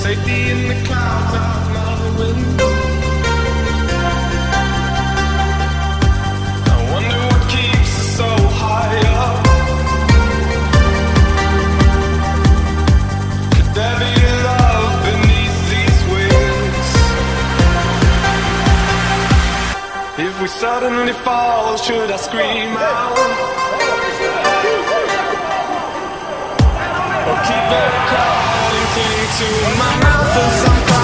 Safety in the clouds out my window. I wonder what keeps us so high up. Could there be love beneath these wings? If we suddenly fall, should I scream out? Or keep it quiet and cling to my mouth as I'm